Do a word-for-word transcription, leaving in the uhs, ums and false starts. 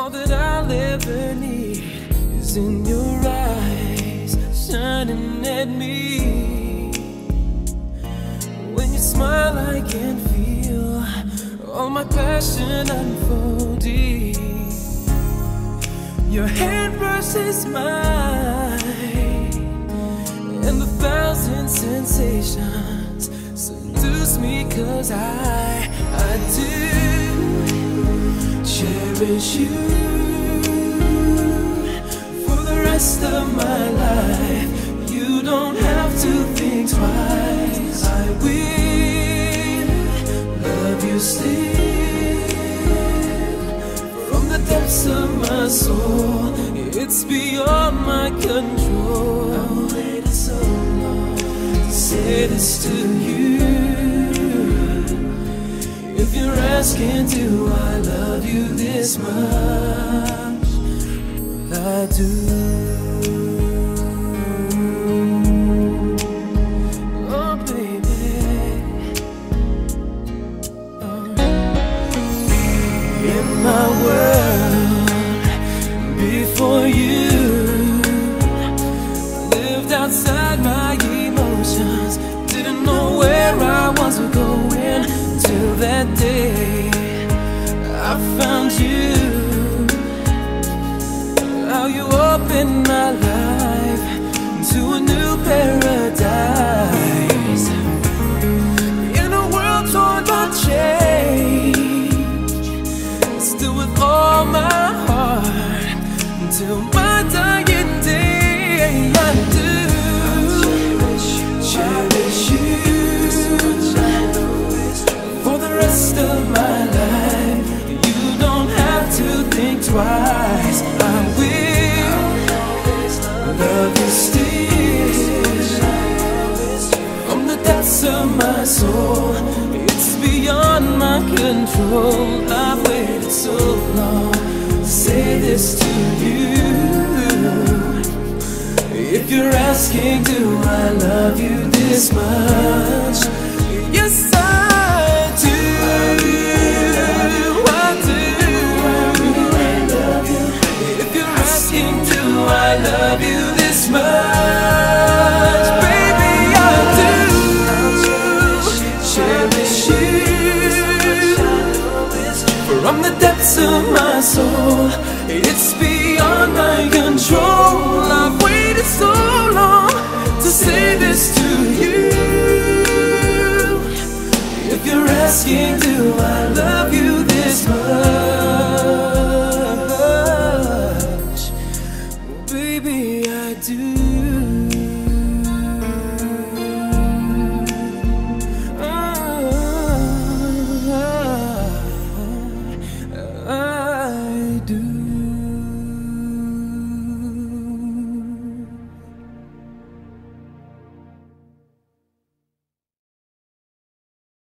All that I'll ever need is in your eyes, shining at me. When you smile, I can feel all my passion unfolding. Your hand brushes mine, and a thousand sensations seduce me, 'cause I, I do cherish you for the rest of my life. You don't have to think twice. I will love you still from the depths of my soul. It's beyond my control. I've waited so long to say this to you. If you're asking, do I love you this much? Well, I do. Oh, baby. Oh. In my world, before you, lived outside my emotions. Didn't know where I was going till that day I found you. How you opened my life to a new paradise. In a world torn by change, still with all my heart, until my dying day, I do cherish you for the rest of my life. You don't have to think twice. I will love you still from the depths of my soul. It's beyond my control. I've waited so long to say this to you. If you're asking, do I love you this much? Yes, I do. I do. If you're asking, do I love you this much? Baby, I do. Cherish you from the depths of my soul. It's